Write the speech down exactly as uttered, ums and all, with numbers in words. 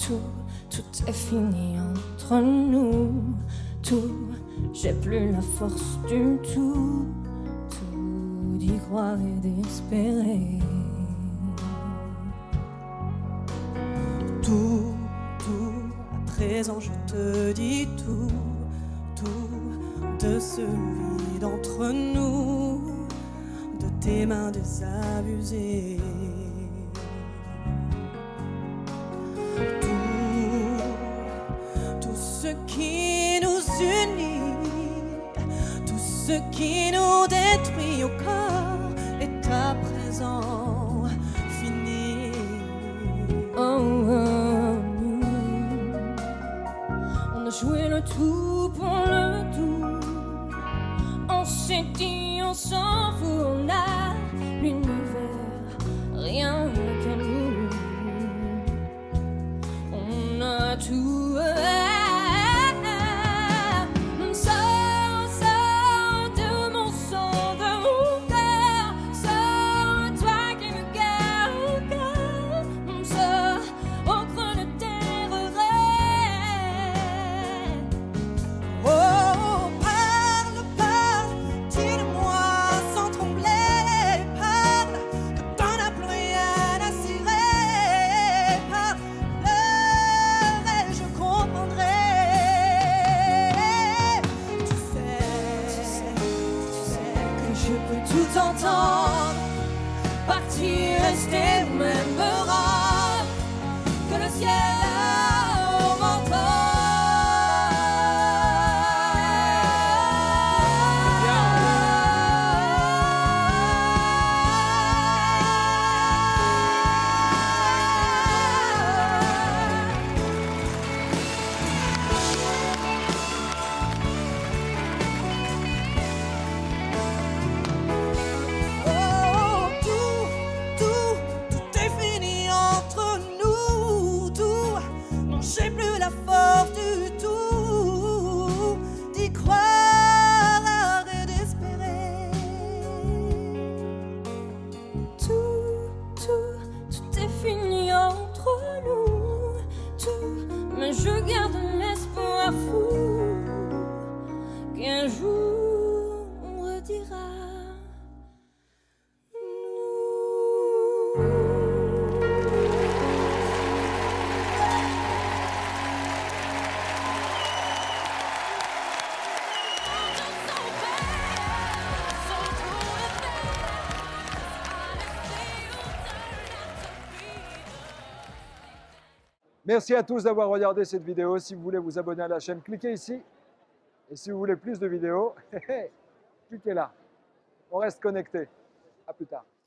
tout, tout est fini entre nous. Tout, j'ai plus la force du tout, tout d'y croire et d'espérer. Tout, tout, à présent je te dis tout, tout de ce vide entre nous, de tes mains désabusées. Tout, tout ce qui nous unit, tout ce qui nous détruit au corps est à présent fini. Oh, oh, on a joué le tout pour le tout. On s'est dit, on s'en fout, on a l'univers, rien qu'à nous. On a tout. Sors, sors de mon sang, de mon cœur. Sors, toi qui me gardes au cœur. Sors au creux de tes regrets. Oh, parle, parle, dis-le-moi sans trembler. Parle, que t'en as plus rien à cirer. Parle, pleure et je comprendrai. Tu sais, tu sais, tu sais que je peux tout entendre. Partir, rester ou même me rendre. Que le ciel m'entend. Oh, tout, tout, tout est fini entre nous, tout. Non, j'ai plus la force du tout d'y croire et d'espérer. Tout, tout, tout est fini entre nous. Tout, mais je garde l'espoir fou qu'un jour on redira nous. Merci à tous d'avoir regardé cette vidéo. Si vous voulez vous abonner à la chaîne, cliquez ici. Et si vous voulez plus de vidéos, cliquez là. On reste connecté. À plus tard.